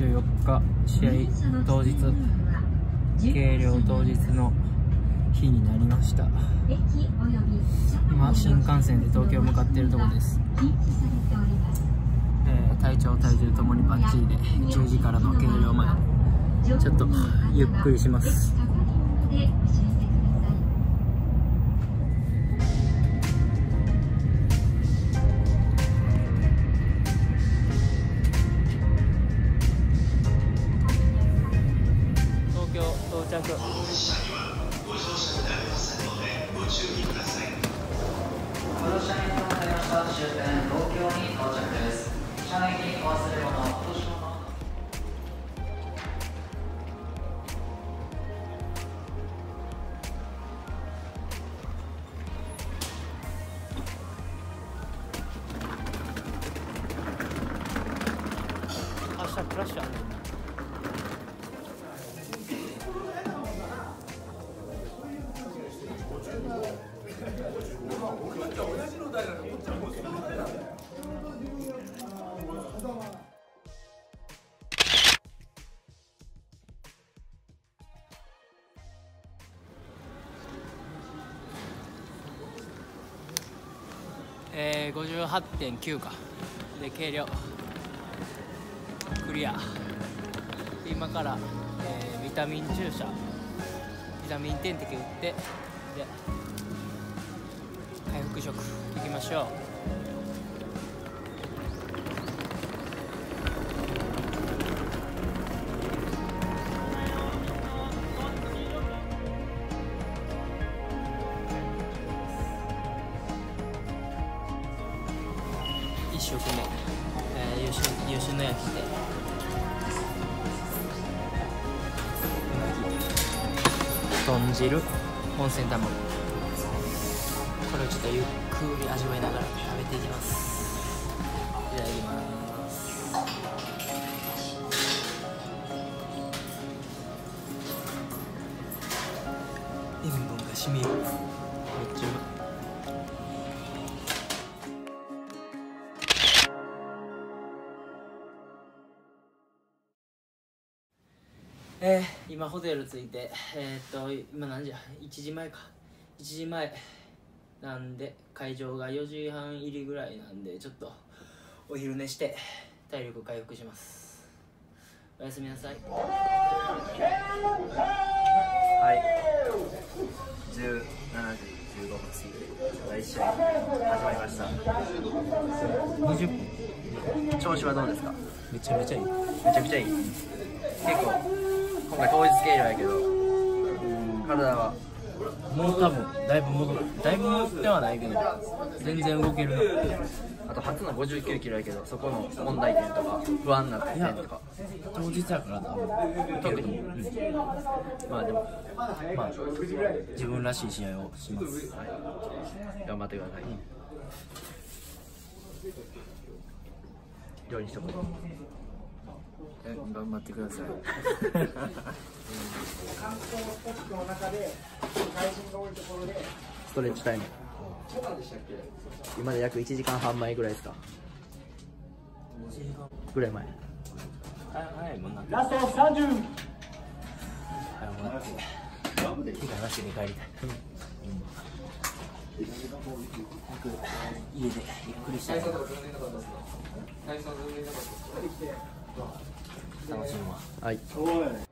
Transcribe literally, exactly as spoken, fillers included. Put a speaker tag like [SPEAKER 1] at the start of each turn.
[SPEAKER 1] じゅうよっか試合当日、計量当日の日になりました。今新幹線で東京向かっているところです。えー、体調体重ともにバッチリでじゅうじからの計量までちょっとゆっくりします。東京到着。ご乗車になりませんのでご注意ください。ご乗車になりました終点東京に到着です。車内にお忘れ物、落とし物。明日クラッシュある。えー、ごじゅうはちてんきゅう かで計量クリア。今から、えー、ビタミン注射ビタミン点滴打ってで回復食いきましょう。いっ食目、えー、優秀優秀の焼きで豚汁温泉卵、これをちょっとゆっくり味わいながら食べていきます。いただきます。塩分がしみる。めっちゃうまい。えー、今ホテル着いて、えー、っと今何時？いちじまえか。いちじまえなんで会場がよじはん入りぐらいなんで、ちょっとお昼寝して体力回復します。おやすみなさい。はい、じゅうしちじじゅうごふん過ぎて第いち試合始まりました。にじゅっぷん。調子はどうですか？めちゃめちゃいい。めちゃくちゃいい。結構今回当日計量やけど、体はもう多分だいぶ戻る。だいぶ戻ってはないけど全然動けるな。あと初のごじゅうきゅうキロやけど、そこの問題点とか不安な点とか当日やから多分特に、うん、まあでもまあ自分らしい試合をします、はい、頑張ってください、うん、料理しとこう。頑張ってください。ストレッチタイム。今で約いちじかんはん前ぐらいですか。ぐらい前。はい、もうなんか。ラストさんじゅう。はい、もうなって。着替えなしに帰りたい。家でゆっくりしたい。楽しむわ。はい。